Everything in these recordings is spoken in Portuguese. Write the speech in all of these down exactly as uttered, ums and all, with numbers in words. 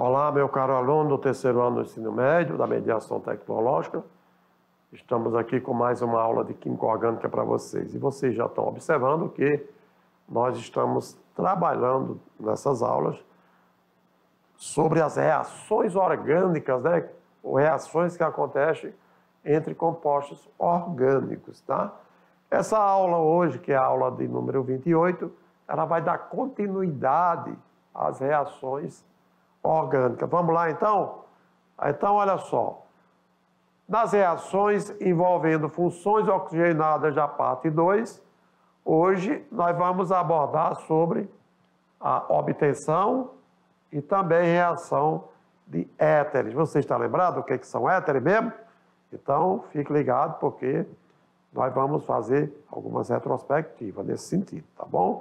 Olá, meu caro aluno do terceiro ano do ensino médio, da mediação tecnológica. Estamos aqui com mais uma aula de Química Orgânica para vocês. E vocês já estão observando que nós estamos trabalhando nessas aulas sobre as reações orgânicas, né? Ou reações que acontecem entre compostos orgânicos, tá? Essa aula hoje, que é a aula de número vinte e oito, ela vai dar continuidade às reações orgânicas. Vamos lá, então? Então, olha só. Nas reações envolvendo funções oxigenadas da parte dois, hoje nós vamos abordar sobre a obtenção e também reação de éteres. Você está lembrado o que, que são éteres mesmo? Então, fique ligado, porque nós vamos fazer algumas retrospectivas nesse sentido, tá bom?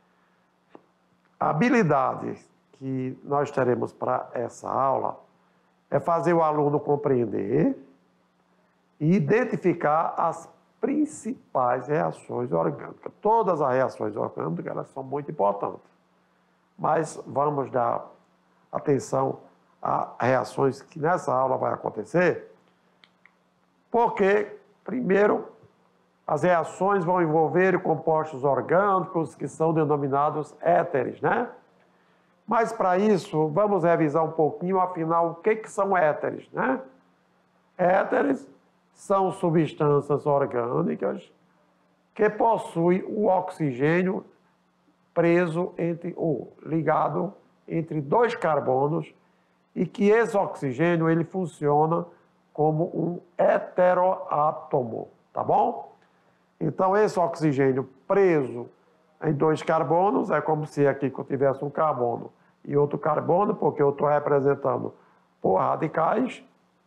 A habilidade que nós teremos para essa aula é fazer o aluno compreender e identificar as principais reações orgânicas. Todas as reações orgânicas, elas são muito importantes, mas vamos dar atenção a reações que nessa aula vai acontecer, porque, primeiro, as reações vão envolver compostos orgânicos que são denominados éteres, né? Mas, para isso, vamos revisar um pouquinho, afinal, o que, que são éteres, né? Éteres são substâncias orgânicas que possuem o oxigênio preso entre, ou ligado entre dois carbonos, e que esse oxigênio ele funciona como um heteroátomo, tá bom? Então, esse oxigênio preso em dois carbonos, é como se aqui eu tivesse um carbono e outro carbono, porque eu estou representando por radicais.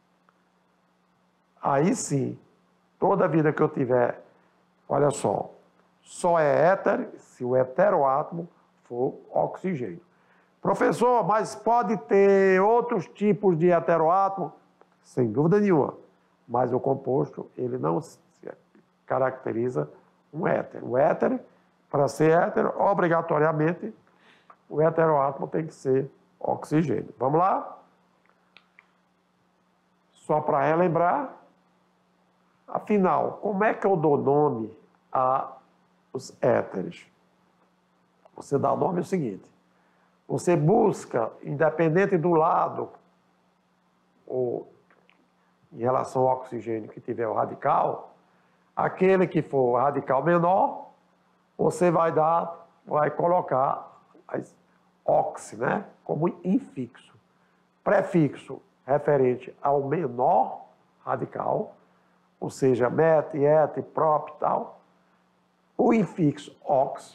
Aí sim, toda vida que eu tiver, olha só, só é éter se o heteroátomo for oxigênio. Professor, mas pode ter outros tipos de heteroátomo? Sem dúvida nenhuma, mas o composto, ele não se caracteriza um éter. O éter, para ser éter, obrigatoriamente, o heteroátomo tem que ser oxigênio. Vamos lá? Só para relembrar, afinal, como é que eu dou nome aos éteres? Você dá o nome o seguinte: você busca, independente do lado, ou em relação ao oxigênio que tiver o radical, aquele que for radical menor, você vai dar, vai colocar as oxi, né, como infixo. Prefixo referente ao menor radical, ou seja, met, et, prop e tal. O infixo ox,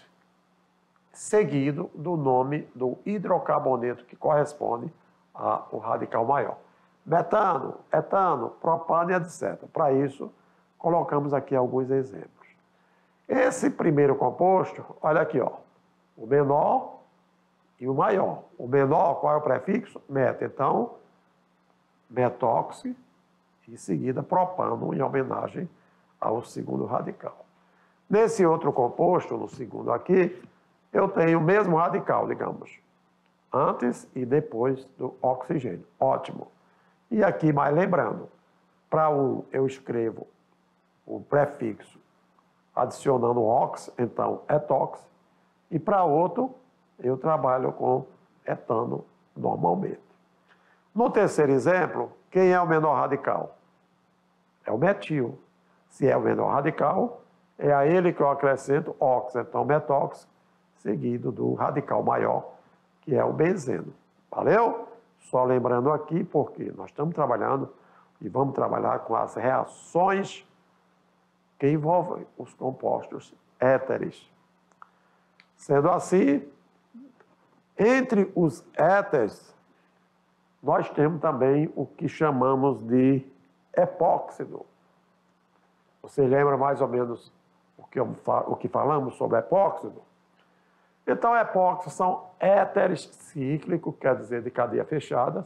seguido do nome do hidrocarboneto que corresponde ao radical maior. Metano, etano, propano e etcétera. Para isso, colocamos aqui alguns exemplos. Esse primeiro composto, olha aqui, ó, o menor e o maior. O menor, qual é o prefixo? Met. Então, metóxi, e em seguida propano, em homenagem ao segundo radical. Nesse outro composto, no segundo aqui, eu tenho o mesmo radical, digamos, antes e depois do oxigênio. Ótimo. E aqui, mais lembrando, para um eu escrevo o prefixo adicionando ox, então etox, e para outro eu trabalho com etano normalmente. No terceiro exemplo, quem é o menor radical? É o metil. Se é o menor radical, é a ele que eu acrescento ox, então metóx, seguido do radical maior, que é o benzeno. Valeu? Só lembrando aqui, porque nós estamos trabalhando e vamos trabalhar com as reações que envolvem os compostos éteres. Sendo assim, entre os éteres, nós temos também o que chamamos de epóxido. Você lembra mais ou menos o que, eu, o que falamos sobre epóxido? Então, epóxidos são éteres cíclicos, quer dizer, de cadeia fechada,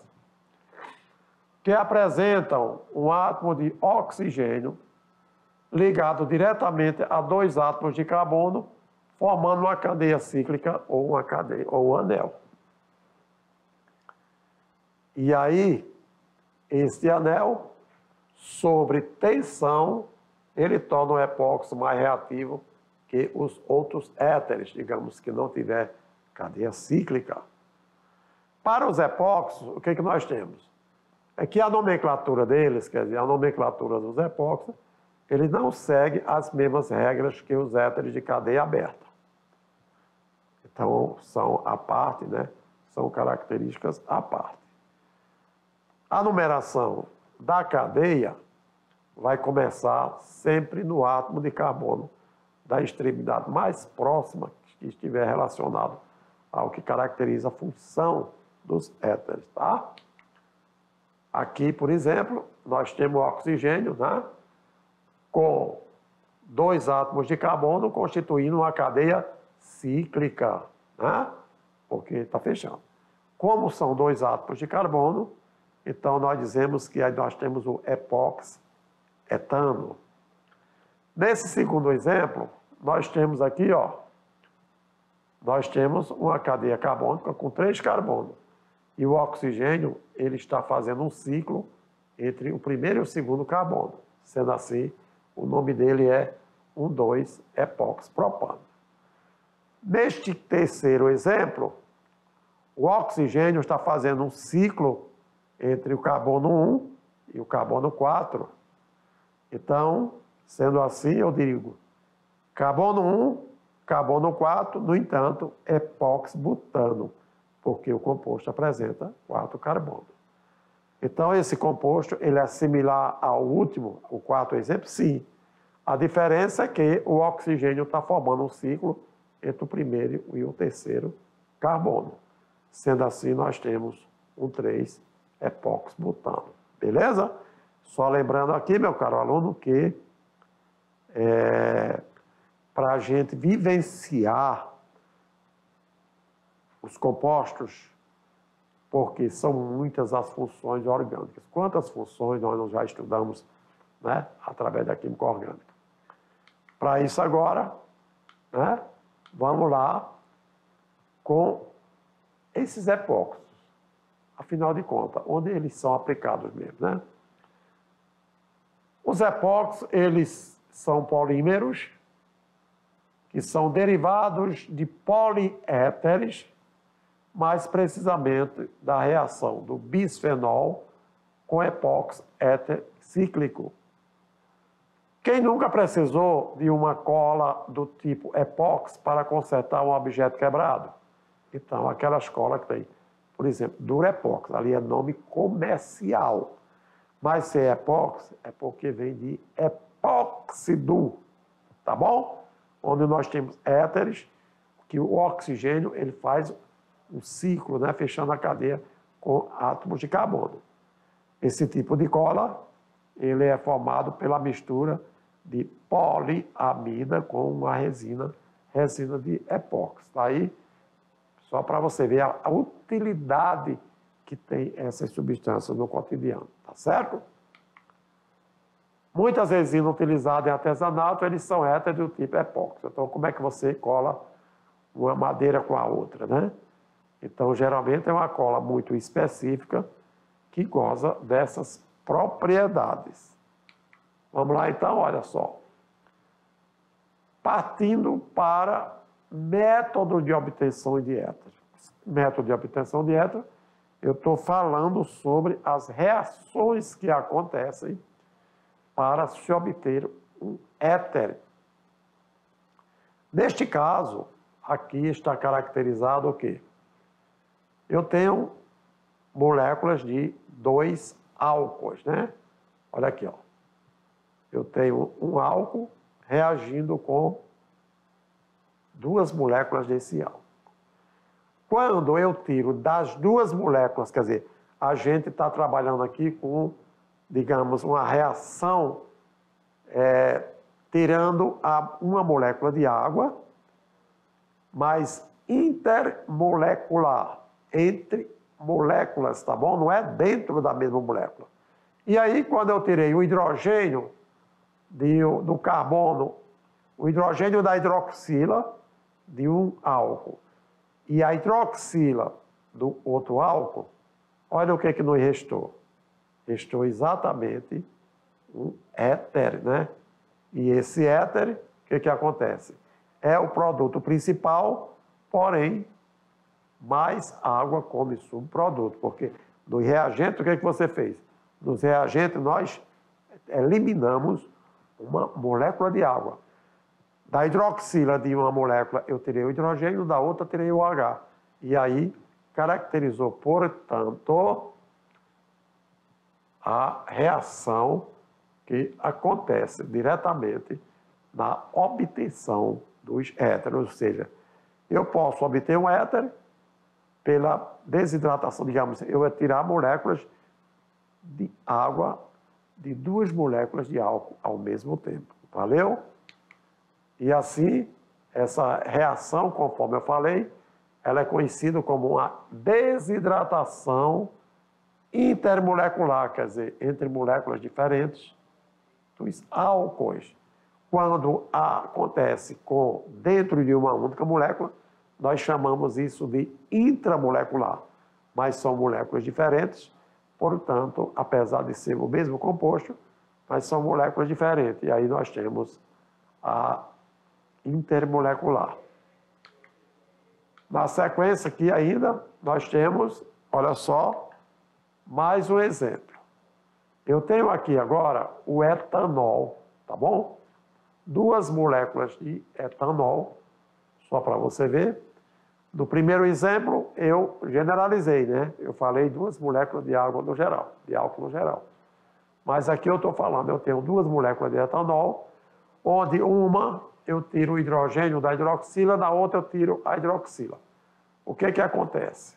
que apresentam um átomo de oxigênio ligado diretamente a dois átomos de carbono, formando uma cadeia cíclica ou uma cadeia ou um anel. E aí, este anel, sobre tensão, ele torna o epóxi mais reativo que os outros éteres, digamos, que não tiver cadeia cíclica. Para os epóxis, o que, que nós temos? É que a nomenclatura deles, quer dizer, a nomenclatura dos epóxis, ele não segue as mesmas regras que os éteres de cadeia aberta. Então, são à parte, né? São características à parte. A numeração da cadeia vai começar sempre no átomo de carbono da extremidade mais próxima que estiver relacionado ao que caracteriza a função dos éteres, tá? Aqui, por exemplo, nós temos o oxigênio, né? Com dois átomos de carbono constituindo uma cadeia cíclica, né? Porque está fechando. Como são dois átomos de carbono, então nós dizemos que aí nós temos o epóxi-etano. Nesse segundo exemplo, nós temos aqui, ó, nós temos uma cadeia carbônica com três carbonos. E o oxigênio, ele está fazendo um ciclo entre o primeiro e o segundo carbono. Sendo assim, o nome dele é um dois epóxi-propano. Neste terceiro exemplo, o oxigênio está fazendo um ciclo entre o carbono um e o carbono quatro. Então, sendo assim, eu digo carbono um, carbono quatro, no entanto, epóxi-butano, porque o composto apresenta quatro carbonos. Então, esse composto, ele é similar ao último, o quarto exemplo? Sim. A diferença é que o oxigênio está formando um ciclo entre o primeiro e o terceiro carbono. Sendo assim, nós temos um três epóxi-butano. Beleza? Só lembrando aqui, meu caro aluno, que é, para a gente vivenciar os compostos, porque são muitas as funções orgânicas. Quantas funções nós já estudamos, né, através da química orgânica? Para isso agora, né, vamos lá com esses epóxis. Afinal de contas, onde eles são aplicados mesmo, né? Os epóxis, eles são polímeros que são derivados de poliéteres, mais precisamente da reação do bisfenol com epóxi éter cíclico. Quem nunca precisou de uma cola do tipo epóxi para consertar um objeto quebrado? Então, aquelas colas que tem, por exemplo, Durepox, ali é nome comercial. Mas se é epóxi, é porque vem de epóxido, tá bom? Onde nós temos éteres, que o oxigênio ele faz um ciclo, né, fechando a cadeia com átomos de carbono. Esse tipo de cola, ele é formado pela mistura de poliamida com uma resina, resina de epóxi. Tá aí, só para você ver a, a utilidade que tem essas substâncias no cotidiano, tá certo? Muitas resinas utilizadas em artesanato, eles são éteres do tipo epóxi. Então, como é que você cola uma madeira com a outra, né? Então, geralmente é uma cola muito específica que goza dessas propriedades. Vamos lá, então, olha só. Partindo para método de obtenção de éter. Método de obtenção de éter, eu estou falando sobre as reações que acontecem para se obter um éter. Neste caso, aqui está caracterizado o quê? Eu tenho moléculas de dois álcoois, né? Olha aqui, ó. Eu tenho um álcool reagindo com duas moléculas desse álcool. Quando eu tiro das duas moléculas, quer dizer, a gente está trabalhando aqui com, digamos, uma reação é, tirando a, uma molécula de água, mas intermolecular, entre moléculas, tá bom? Não é dentro da mesma molécula. E aí, quando eu tirei o hidrogênio de, do carbono, o hidrogênio da hidroxila de um álcool, e a hidroxila do outro álcool, Olha o que, que nos restou. Restou exatamente um éter, né? E esse éter, o que, que acontece? É o produto principal, porém, mais água como subproduto. Porque no reagente, o que, que você fez? Nos reagentes, nós eliminamos uma molécula de água. Da hidroxila de uma molécula, eu tirei o hidrogênio, da outra, eu tirei o H. E aí, caracterizou, portanto, a reação que acontece diretamente na obtenção dos éteres. Ou seja, eu posso obter um éter pela desidratação, digamos, eu vou tirar moléculas de água de duas moléculas de álcool ao mesmo tempo. Valeu? E assim, essa reação, conforme eu falei, ela é conhecida como uma desidratação intermolecular, quer dizer, entre moléculas diferentes dos álcoois. Quando acontece com, dentro de uma única molécula, nós chamamos isso de intramolecular, mas são moléculas diferentes, portanto, apesar de ser o mesmo composto, mas são moléculas diferentes. E aí nós temos a intermolecular. Na sequência aqui ainda, nós temos, olha só, mais um exemplo. Eu tenho aqui agora o etanol, tá bom? Duas moléculas de etanol, só para você ver. No primeiro exemplo, eu generalizei, né? Eu falei duas moléculas de água no geral, de álcool no geral. Mas aqui eu estou falando, eu tenho duas moléculas de etanol, onde uma eu tiro o hidrogênio da hidroxila, na outra eu tiro a hidroxila. O que que acontece?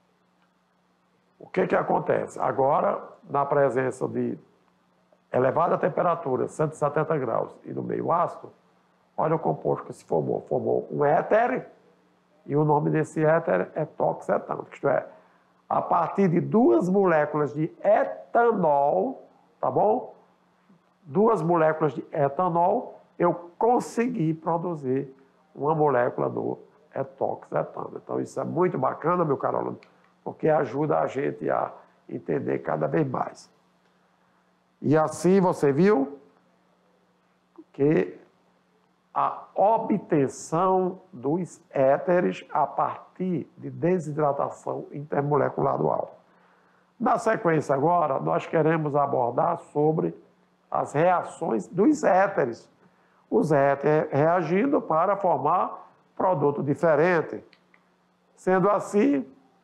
O que que acontece? Agora, na presença de elevada temperatura, cento e setenta graus, e no meio ácido, olha o composto que se formou. Formou um éter, e o nome desse éter é toxetano. Isto é, a partir de duas moléculas de etanol, tá bom? Duas moléculas de etanol, eu consegui produzir uma molécula do etoxetano. Então, isso é muito bacana, meu caro aluno, porque ajuda a gente a entender cada vez mais. E assim você viu que a obtenção dos éteres a partir de desidratação intermolecular do álcool. Na sequência agora, nós queremos abordar sobre as reações dos éteres. Os éteres reagindo para formar produto diferente. Sendo assim,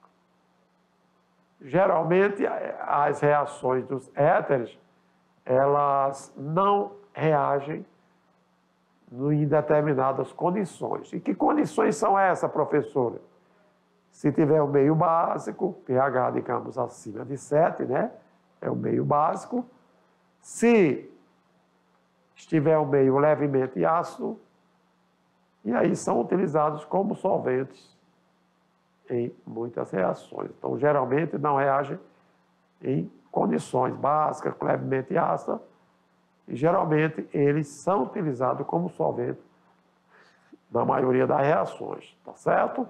geralmente as reações dos éteres, elas não reagem em determinadas condições. E que condições são essas, professora? Se tiver o meio básico, pH, digamos, acima de sete, né? É o meio básico. Se estiver o meio levemente ácido, e aí são utilizados como solventes em muitas reações. Então, geralmente, não reagem em condições básicas, levemente ácidas, e geralmente eles são utilizados como solvente na maioria das reações, tá certo?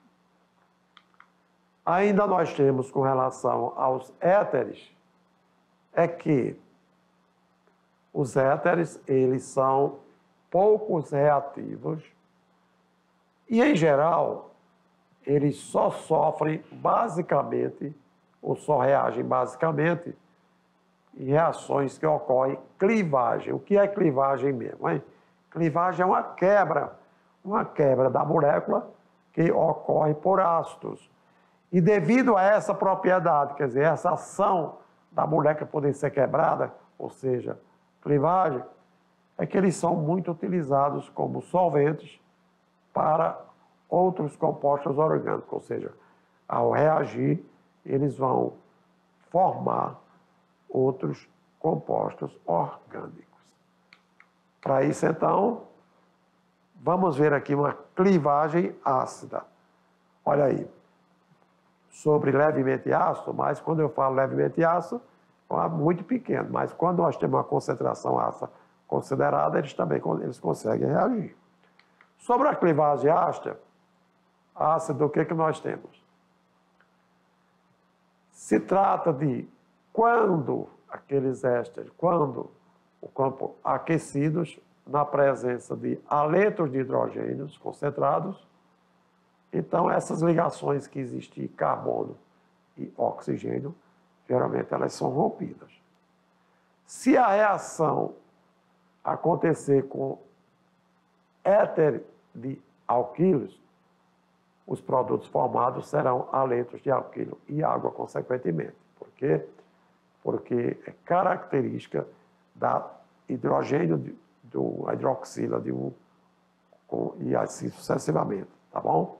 Ainda nós temos com relação aos éteres, é que os éteres, eles são poucos reativos e, em geral, eles só sofrem basicamente, ou só reagem basicamente, em reações que ocorrem clivagem. O que é clivagem mesmo, hein? Clivagem é uma quebra, uma quebra da molécula que ocorre por ácidos. E devido a essa propriedade, quer dizer, essa ação da molécula poder ser quebrada, ou seja, clivagem, é que eles são muito utilizados como solventes para outros compostos orgânicos, ou seja, ao reagir, eles vão formar outros compostos orgânicos. Para isso, então, vamos ver aqui uma clivagem ácida. Olha aí, sobre levemente ácido, mas quando eu falo levemente ácido, é muito pequeno, mas quando nós temos uma concentração ácida considerada, eles também eles conseguem reagir. Sobre a clivagem ácida, ácida, o que, que nós temos? Se trata de quando aqueles ésteres, quando o campo aquecidos na presença de haletos de hidrogênios concentrados, então essas ligações que existem carbono e oxigênio, geralmente elas são rompidas. Se a reação acontecer com éter de alquilos, os produtos formados serão haletos de alquilo e água, consequentemente. Por quê? Porque é característica da hidrogênio, de, do a hidroxila de um, com, e assim sucessivamente, tá bom?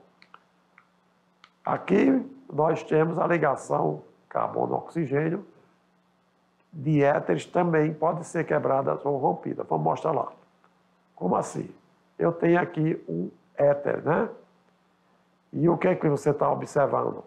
Aqui nós temos a ligação carbono-oxigênio de éteres também pode ser quebradas ou rompidas. Vamos mostrar lá. Como assim? Eu tenho aqui um éter, né? E o que é que você está observando?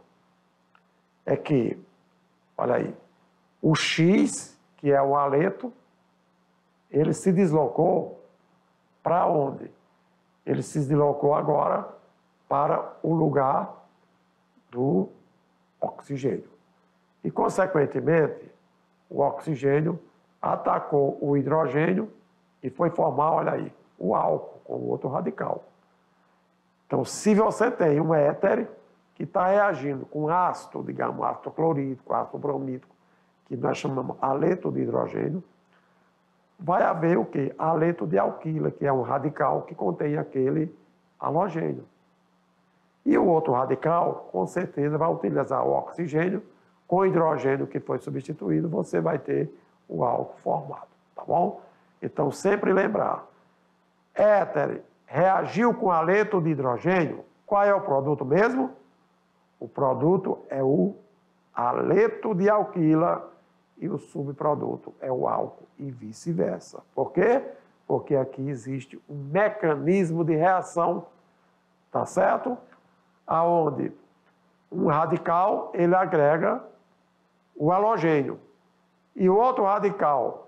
É que, olha aí, o X, que é o haleto, ele se deslocou para onde? Ele se deslocou agora para o lugar do oxigênio. E, consequentemente, o oxigênio atacou o hidrogênio e foi formar, olha aí, o álcool com o outro radical. Então, se você tem um éter que está reagindo com ácido, digamos, ácido clorídrico, ácido bromídrico, que nós chamamos haleto de hidrogênio, vai haver o quê? Haleto de alquila, que é um radical que contém aquele halogênio. E o outro radical, com certeza, vai utilizar o oxigênio com o hidrogênio que foi substituído, você vai ter o álcool formado, tá bom? Então, sempre lembrar, éter reagiu com haleto de hidrogênio, qual é o produto mesmo? O produto é o haleto de alquila e o subproduto é o álcool e vice-versa. Por quê? Porque aqui existe um mecanismo de reação, tá certo? Aonde um radical, ele agrega o halogênio e o outro radical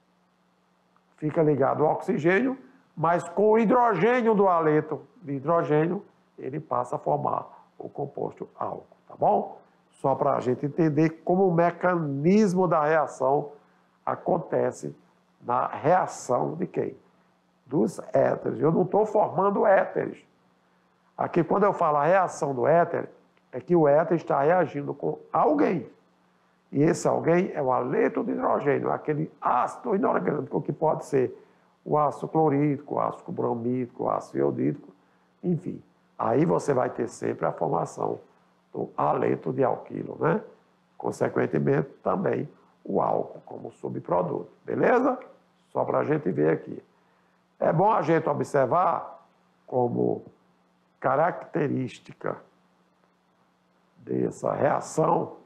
fica ligado ao oxigênio, mas com o hidrogênio do haleto de hidrogênio, ele passa a formar o composto álcool, tá bom? Só para a gente entender como o mecanismo da reação acontece na reação de quem? Dos éteres. Eu não estou formando éteres. Aqui, quando eu falo a reação do éter, é que o éter está reagindo com alguém. E esse alguém é o haleto de hidrogênio, aquele ácido inorgânico que pode ser o ácido clorídrico, o ácido bromídrico, o ácido iodídrico, enfim. Aí você vai ter sempre a formação do haleto de alquilo, né? Consequentemente, também o álcool como subproduto, beleza? Só para a gente ver aqui. É bom a gente observar como característica dessa reação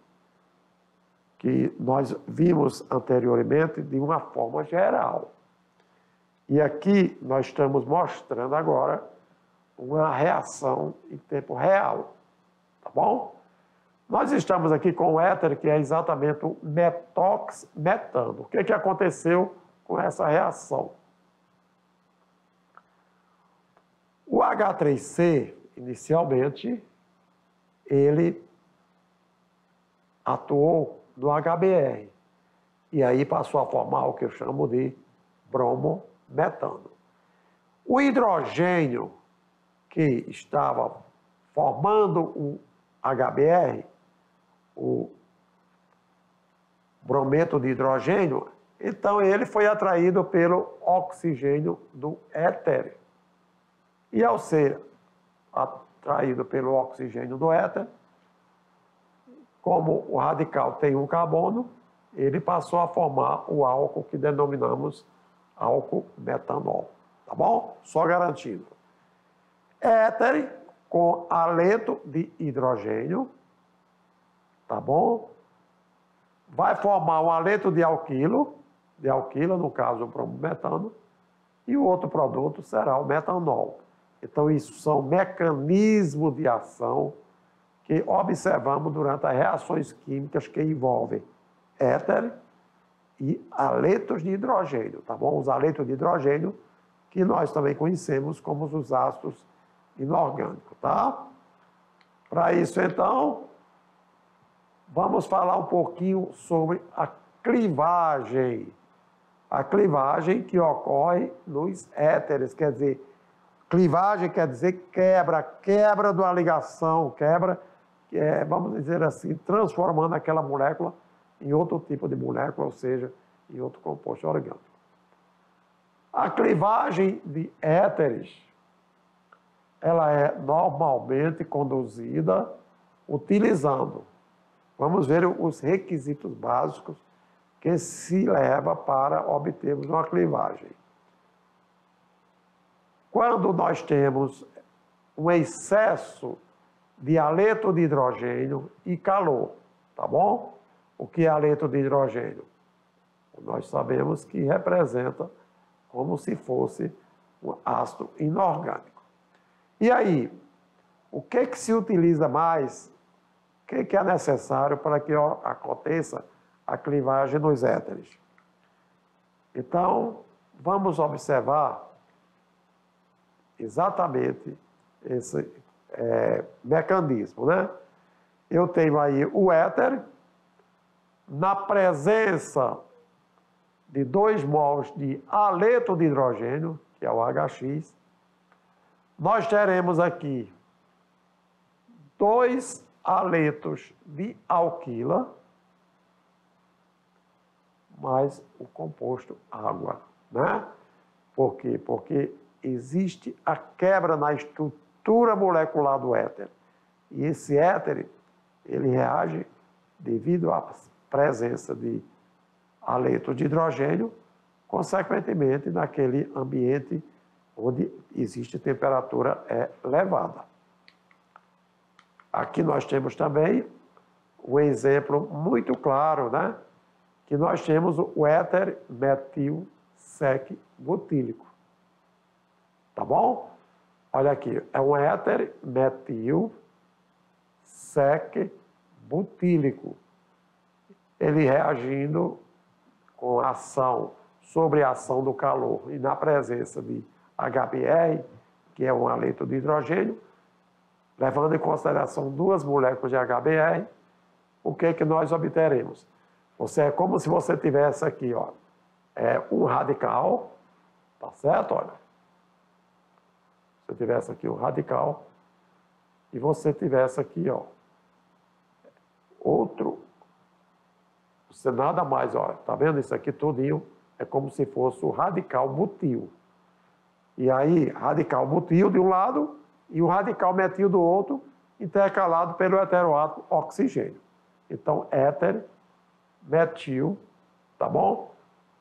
que nós vimos anteriormente de uma forma geral. E aqui nós estamos mostrando agora uma reação em tempo real, tá bom? Nós estamos aqui com o éter, que é exatamente o metox-metano. O que, que aconteceu com essa reação? O agá três cê, inicialmente, ele atuou no agá bê erre. E aí passou a formar o que eu chamo de bromometano. O hidrogênio que estava formando o agá bê erre, o brometo de hidrogênio, então ele foi atraído pelo oxigênio do éter. E ao ser atraído pelo oxigênio do éter, como o radical tem um carbono, ele passou a formar o álcool que denominamos álcool metanol, tá bom? Só garantindo. Éter com haleto de hidrogênio, tá bom? Vai formar um haleto de alquilo, de alquila, no caso o bromometano, e o outro produto será o metanol. Então, isso são mecanismos de ação que observamos durante as reações químicas que envolvem éter e haletos de hidrogênio, tá bom? Os haletos de hidrogênio que nós também conhecemos como os ácidos inorgânicos, tá? Para isso, então, vamos falar um pouquinho sobre a clivagem. A clivagem que ocorre nos éteres, quer dizer, clivagem quer dizer quebra, quebra de uma ligação, quebra, é, vamos dizer assim, transformando aquela molécula em outro tipo de molécula, ou seja, em outro composto orgânico. A clivagem de éteres, ela é normalmente conduzida utilizando, vamos ver os requisitos básicos que se leva para obtermos uma clivagem. Quando nós temos um excesso de haleto de hidrogênio e calor, tá bom? O que é haleto de hidrogênio? Nós sabemos que representa como se fosse um ácido inorgânico. E aí, o que que se utiliza mais? O que que é necessário para que aconteça a clivagem nos éteres? Então, vamos observar exatamente esse é, mecanismo, né? Eu tenho aí o éter, na presença de dois mols de haleto de hidrogênio, que é o H X, nós teremos aqui dois haletos de alquila, mais o composto água, né? Por quê? Porque existe a quebra na estrutura molecular do éter. E esse éter, ele reage devido à presença de haleto de hidrogênio, consequentemente, naquele ambiente onde existe temperatura elevada. Aqui nós temos também um exemplo muito claro, né? Que nós temos o éter metil sec butílico. Tá bom? Olha aqui, é um éter metil sec butílico. Ele reagindo com ação sobre a ação do calor e na presença de H B R, que é um haleto de hidrogênio, levando em consideração duas moléculas de H B R, o que é que nós obteremos? Você, é como se você tivesse aqui, ó, é, um radical, tá certo? Olha, se eu tivesse aqui um radical e você tivesse aqui, ó, outro. Você nada mais, ó, tá vendo isso aqui tudinho? É como se fosse o radical butil. E aí, radical butil de um lado e o radical metil do outro, intercalado pelo heteroátomo oxigênio. Então, éter, metil, tá bom?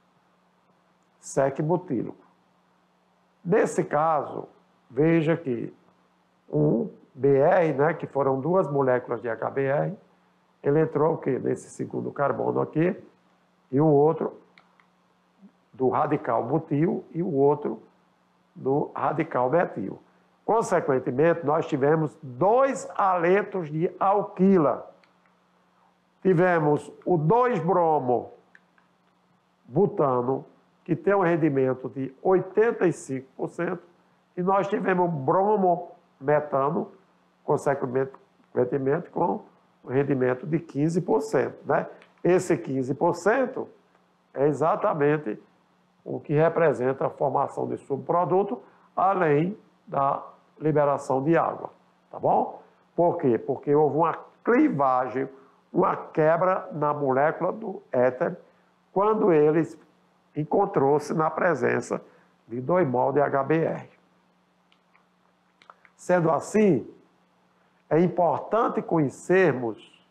Sec butílico. Nesse caso, veja que um B R, né, que foram duas moléculas de H B R, ele entrou o quê? Nesse segundo carbono aqui, e o outro do radical butil e o outro do radical metil. Consequentemente, nós tivemos dois haletos de alquila. Tivemos o dois bromo butano, que tem um rendimento de oitenta e cinco por cento, e nós tivemos bromo metano, consequentemente, com um rendimento de quinze por cento. Né? Esse quinze por cento é exatamente o que representa a formação de subproduto, além da liberação de água. Tá bom? Por quê? Porque houve uma clivagem, uma quebra na molécula do éter, quando ele encontrou-se na presença de dois mol de H B R. Sendo assim, é importante conhecermos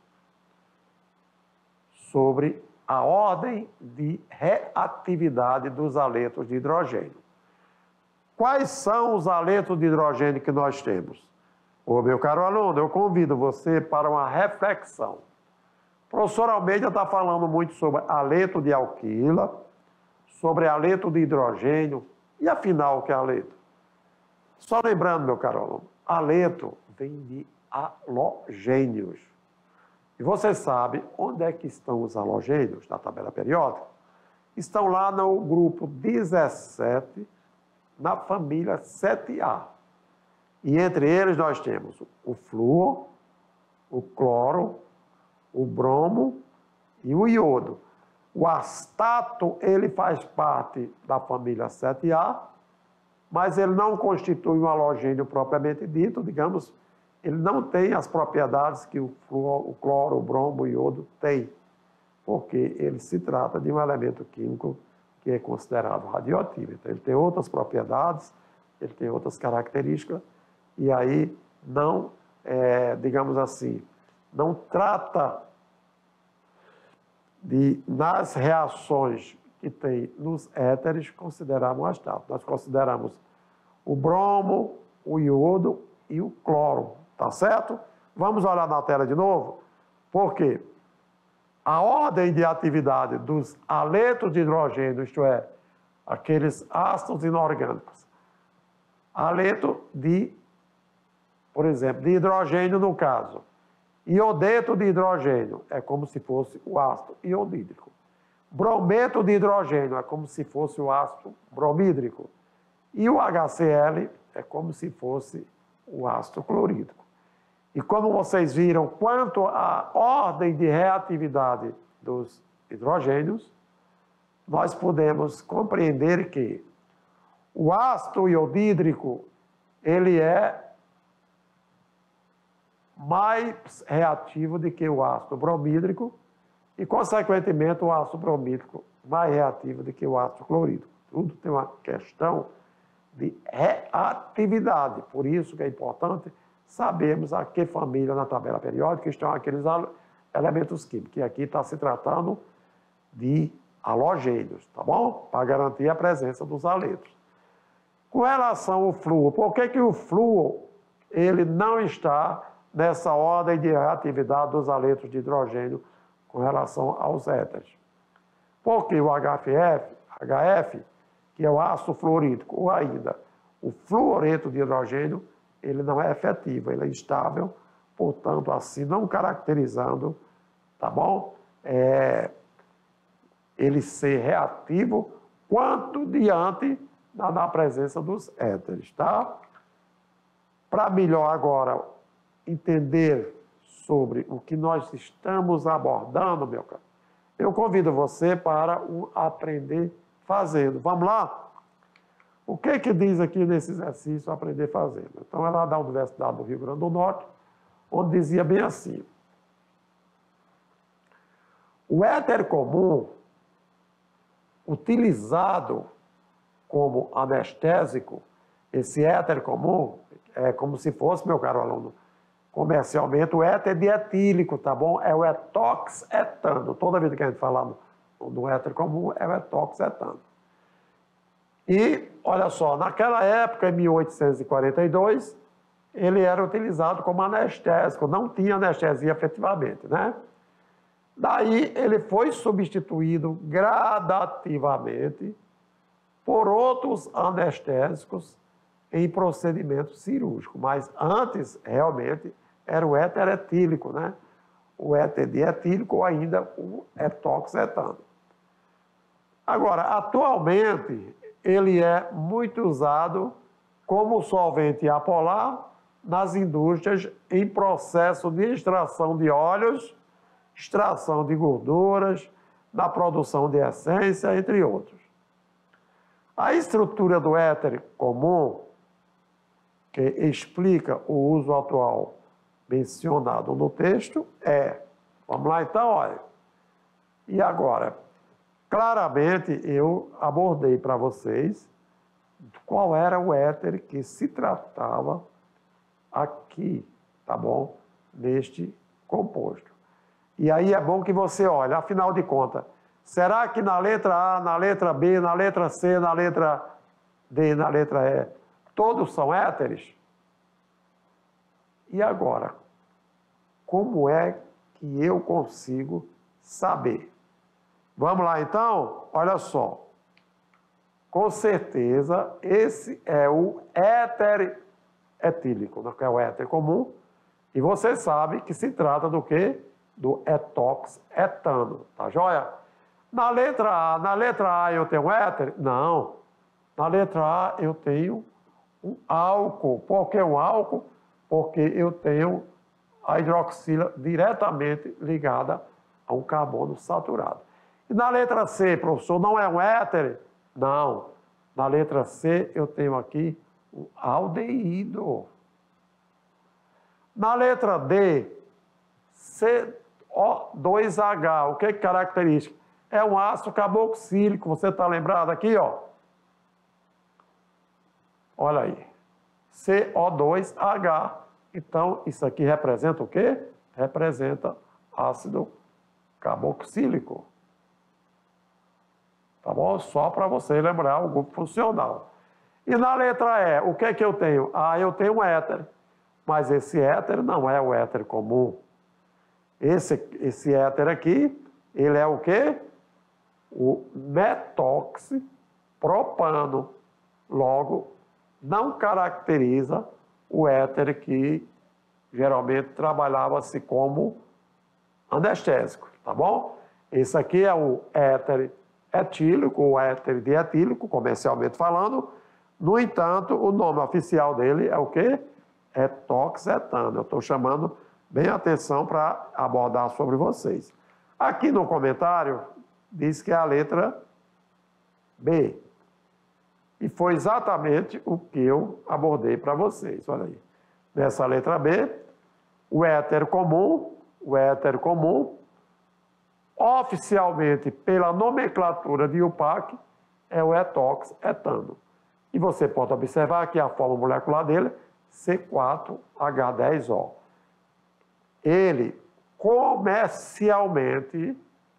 sobre a ordem de reatividade dos haletos de hidrogênio. Quais são os haletos de hidrogênio que nós temos? Ô, meu caro aluno, eu convido você para uma reflexão. O professor Almeida está falando muito sobre haleto de alquila, sobre haleto de hidrogênio, e afinal, o que é haleto? Só lembrando, meu caro aluno, haleto vem de halogênios. E você sabe onde é que estão os halogênios na tabela periódica? Estão lá no grupo dezessete, na família sete A. E entre eles nós temos o flúor, o cloro, o bromo e o iodo. O astato, ele faz parte da família sete A, mas ele não constitui um halogênio propriamente dito, digamos, ele não tem as propriedades que o, fluor, o cloro, o bromo, o iodo tem, porque ele se trata de um elemento químico que é considerado radioativo. Então, ele tem outras propriedades, ele tem outras características, e aí não, é, digamos assim, não trata de, nas reações que tem nos éteres, considerar um astato. Nós consideramos o bromo, o iodo e o cloro, tá certo? Vamos olhar na tela de novo, porque a ordem de atividade dos aletos de hidrogênio, isto é, aqueles ácidos inorgânicos, aleto de, por exemplo, de hidrogênio no caso, iodeto de hidrogênio é como se fosse o ácido iodídrico. Brometo de hidrogênio é como se fosse o ácido bromídrico. E o H C L é como se fosse o ácido clorídrico. E como vocês viram, quanto à ordem de reatividade dos hidrogênios, nós podemos compreender que o ácido iodídrico, ele é mais reativo do que o ácido bromídrico e, consequentemente, o ácido bromídrico mais reativo do que o ácido clorídrico. Tudo tem uma questão de reatividade. Por isso que é importante sabermos a que família na tabela periódica estão aqueles elementos químicos. E aqui está se tratando de halogênios, tá bom? Para garantir a presença dos aletos. Com relação ao flúor, por que que o flúor ele não está nessa ordem de reatividade dos aletos de hidrogênio com relação aos éteres? Porque o H F, H F, que é o ácido fluorídrico, ou ainda o fluoreto de hidrogênio, ele não é efetivo, ele é instável, portanto, assim, não caracterizando, tá bom? É, ele ser reativo quanto diante da, da presença dos éteres, tá? Para melhor agora entender sobre o que nós estamos abordando, meu caro, eu convido você para o aprender fazendo. Vamos lá? O que que diz aqui nesse exercício aprender fazendo? Então, é lá da Universidade do Rio Grande do Norte, onde dizia bem assim: o éter comum, utilizado como anestésico, esse éter comum é como se fosse, meu caro aluno, comercialmente, o éter dietílico, tá bom? É o etoxetano. Toda vez que a gente fala no, no éter comum, é o etoxetano. E, olha só, naquela época, em mil oitocentos e quarenta e dois, ele era utilizado como anestésico, não tinha anestesia efetivamente, né? Daí, ele foi substituído gradativamente por outros anestésicos em procedimento cirúrgico, mas antes, realmente, era o éter etílico, né? O éter dietílico ou ainda o etoxetano. Agora, atualmente, ele é muito usado como solvente apolar nas indústrias em processo de extração de óleos, extração de gorduras, na produção de essência, entre outros. A estrutura do éter comum, que explica o uso atual mencionado no texto, é... Vamos lá então, olha. E agora, claramente eu abordei para vocês qual era o éter que se tratava aqui, tá bom? Neste composto. E aí é bom que você olhe, afinal de contas, será que na letra A, na letra B, na letra C, na letra D, na letra E, todos são éteres? E agora, como é que eu consigo saber? Vamos lá então? Olha só. Com certeza, esse é o éter etílico, que é o éter comum. E você sabe que se trata do quê? Do etoxetano, tá joia? Na letra A, na letra A eu tenho um éter? Não. Na letra A eu tenho um álcool. Por que um álcool? Porque eu tenho a hidroxila diretamente ligada a um carbono saturado. E na letra C, professor, não é um éter? Não. Na letra C, eu tenho aqui um aldeído. Na letra D, C O dois H, o que é característica? É um ácido carboxílico, você está lembrado aqui, ó? Olha aí, C O dois H. Então, isso aqui representa o quê? Representa ácido carboxílico. Tá bom? Só para você lembrar o grupo funcional. E na letra E, o que é que eu tenho? Ah, eu tenho um éter. Mas esse éter não é o éter comum. Esse, esse éter aqui, ele é o quê? O metoxipropano. Logo, não caracteriza o éter que geralmente trabalhava-se como anestésico, tá bom? Esse aqui é o éter etílico, ou éter dietílico, comercialmente falando. No entanto, o nome oficial dele é o quê? Etoxetano. Eu estou chamando bem a atenção para abordar sobre vocês. Aqui no comentário, diz que é a letra B. E foi exatamente o que eu abordei para vocês. Olha aí. Nessa letra B, o éter comum, o éter comum, oficialmente pela nomenclatura de U P A C, é o etoxetano. E você pode observar que a forma molecular dele, C quatro H dez O. Ele, comercialmente,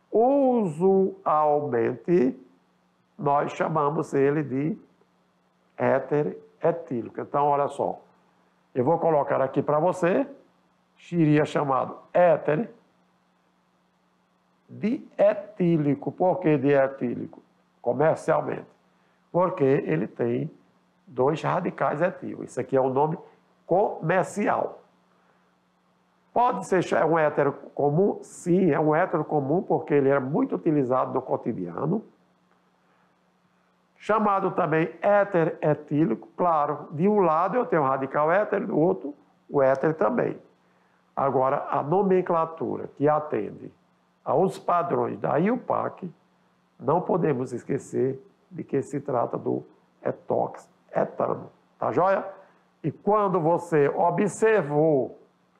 usualmente, nós chamamos ele de éter etílico. Então, olha só, eu vou colocar aqui para você, seria chamado éter dietílico. Por que dietílico? Comercialmente. Porque ele tem dois radicais etílicos. Isso aqui é o nome comercial. Pode ser um éter comum? Sim, é um éter comum porque ele é muito utilizado no cotidiano. Chamado também éter etílico, claro, de um lado eu tenho o radical éter, do outro o éter também. Agora, a nomenclatura que atende aos padrões da I U P A C, não podemos esquecer de que se trata do etoxetano, tá joia? E quando você observou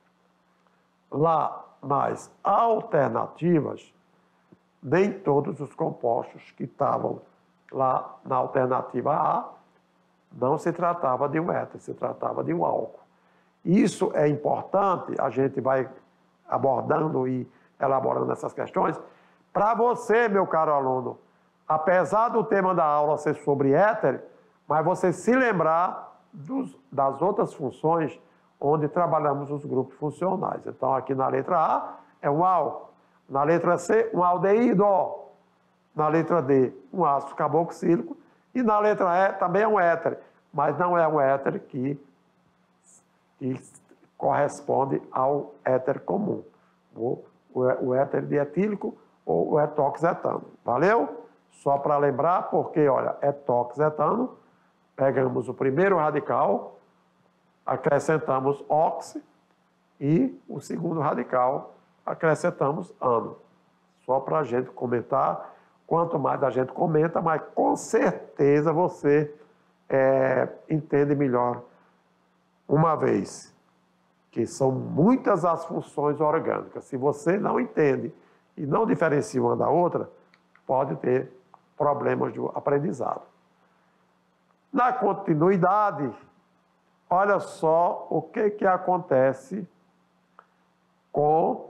lá nas alternativas, nem todos os compostos que estavam lá na alternativa A não se tratava de um éter, se tratava de um álcool. Isso é importante, a gente vai abordando e elaborando essas questões, para você, meu caro aluno, apesar do tema da aula ser sobre éter, mas você se lembrar dos, das outras funções onde trabalhamos os grupos funcionais. Então, aqui na letra A é um álcool, na letra C, um aldeído, na letra D, um ácido carboxílico, e na letra E também é um éter, mas não é um éter que, que corresponde ao éter comum, o, o, o éter dietílico ou o etoxetano. Valeu? Só para lembrar, porque, olha, etoxetano, pegamos o primeiro radical, acrescentamos oxi, e o segundo radical, acrescentamos ano. Só para a gente comentar. Quanto mais a gente comenta, mais com certeza você é, entende melhor. Uma vez que são muitas as funções orgânicas. Se você não entende e não diferencia uma da outra, pode ter problemas de aprendizado. Na continuidade, olha só o que, que acontece com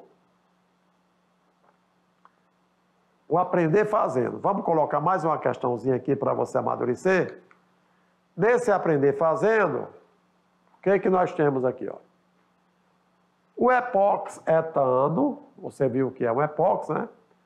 o aprender fazendo. Vamos colocar mais uma questãozinha aqui para você amadurecer. Nesse aprender fazendo, o que, que nós temos aqui? Ó? O epoxetano, você viu o que é um epóx, né?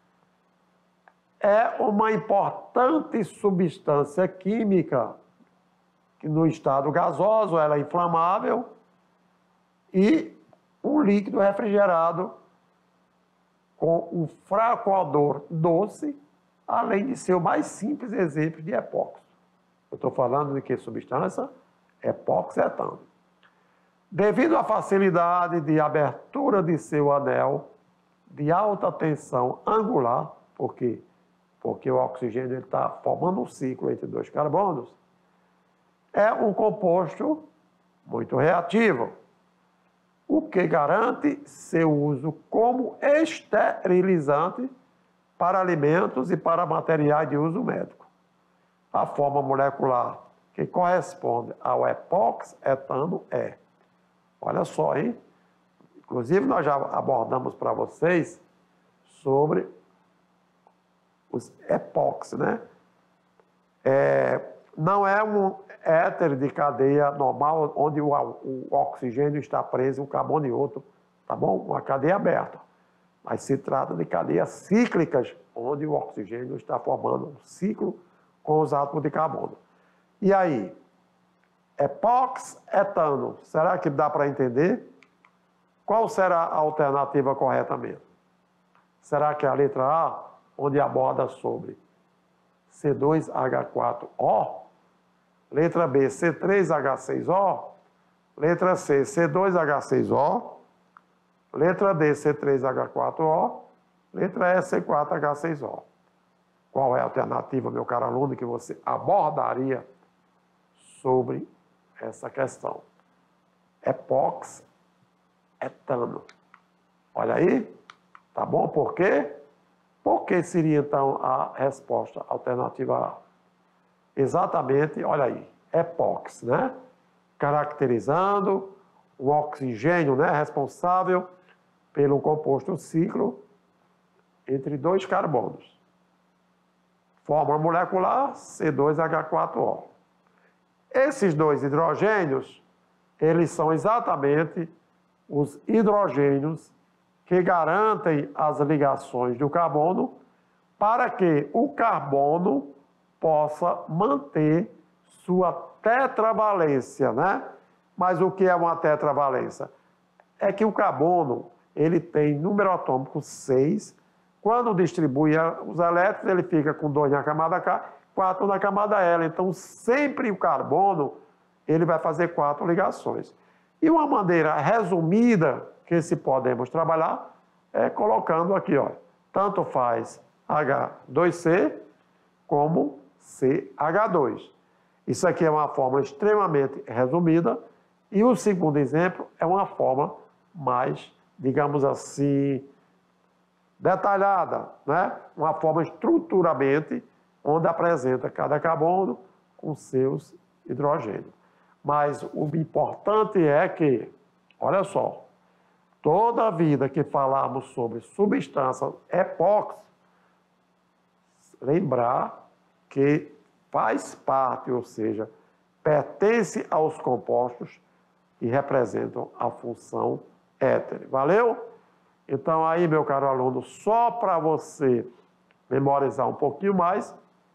É uma importante substância química que no estado gasoso ela é inflamável e um líquido refrigerado com um fraco odor doce, além de ser o mais simples exemplo de epóxi. Eu estou falando de que substância? Epoxetano. Devido à facilidade de abertura de seu anel de alta tensão angular, por quê? Porque o oxigênio está formando um ciclo entre dois carbonos, é um composto muito reativo, o que garante seu uso como esterilizante para alimentos e para materiais de uso médico. A forma molecular que corresponde ao epoxetano é, olha só, hein? Inclusive, nós já abordamos para vocês sobre os epóxi, né? É, não é um éter de cadeia normal, onde o, o oxigênio está preso, um carbono e outro, tá bom? Uma cadeia aberta. Mas se trata de cadeias cíclicas, onde o oxigênio está formando um ciclo com os átomos de carbono. E aí, epoxetano, será que dá para entender? Qual será a alternativa correta mesmo? Será que é a letra A, onde aborda sobre C dois H quatro O? Letra B, C três H seis O? Letra C, C dois H seis O? Letra D, C três H quatro O? Letra E, C quatro H seis O. Qual é a alternativa, meu caro aluno, que você abordaria sobre essa questão? Epoxetano. Olha aí, tá bom? Por quê? Por que seria, então, a resposta alternativa A? Exatamente, olha aí, epóxi, né? Caracterizando o oxigênio, né? Responsável pelo composto ciclo entre dois carbonos. Fórmula molecular, C dois H quatro O. Esses dois hidrogênios, eles são exatamente os hidrogênios que garantem as ligações do carbono para que o carbono possa manter sua tetravalência, né? Mas o que é uma tetravalência? É que o carbono, ele tem número atômico seis, quando distribui os elétrons, ele fica com dois na camada K, quatro na camada L. Então, sempre o carbono, ele vai fazer quatro ligações. E uma maneira resumida que se podemos trabalhar é colocando aqui, ó, tanto faz H dois C como C H dois. Isso aqui é uma fórmula extremamente resumida e o segundo exemplo é uma fórmula mais, digamos assim, detalhada, né? Uma forma estruturamente onde apresenta cada carbono com seus hidrogênios. Mas o importante é que, olha só, toda vida que falarmos sobre substâncias epóxi, lembrar que faz parte, ou seja, pertence aos compostos que representam a função éter. Valeu? Então aí, meu caro aluno, só para você memorizar um pouquinho mais,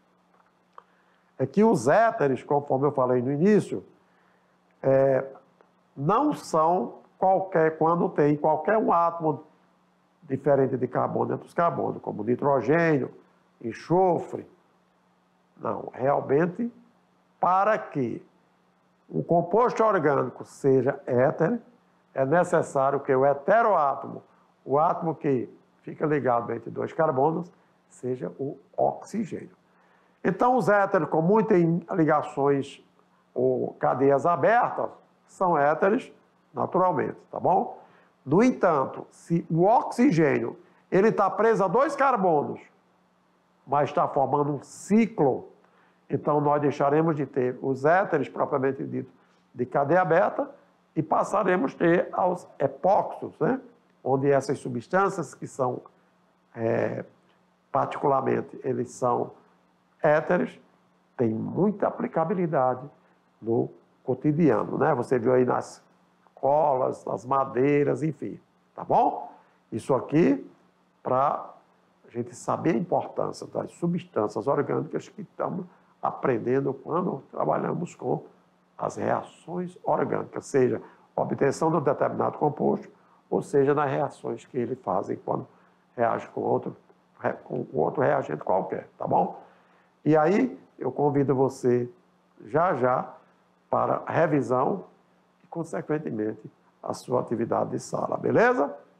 é que os éteres, conforme eu falei no início, é, não são qualquer, quando tem qualquer um átomo diferente de carbono entre os carbonos, como nitrogênio, enxofre. Não, realmente, para que o composto orgânico seja éter, é necessário que o heteroátomo, o átomo que fica ligado entre dois carbonos, seja o oxigênio. Então, os éteres com muitas ligações ou cadeias abertas são éteres naturalmente, tá bom? No entanto, se o oxigênio ele está preso a dois carbonos, mas está formando um ciclo, então nós deixaremos de ter os éteres propriamente dito de cadeia aberta e passaremos a ter aos epóxios, né? Onde essas substâncias que são, é, particularmente, eles são éteres, têm muita aplicabilidade no cotidiano, né? Você viu aí nas colas, nas madeiras, enfim, tá bom? Isso aqui para a gente saber a importância das substâncias orgânicas que estamos aprendendo quando trabalhamos com as reações orgânicas, seja a obtenção de um determinado composto, ou seja, nas reações que ele fazem quando reage com outro, com outro reagente qualquer, tá bom? E aí, eu convido você, já já, para a revisão, consequentemente, a sua atividade de sala, beleza?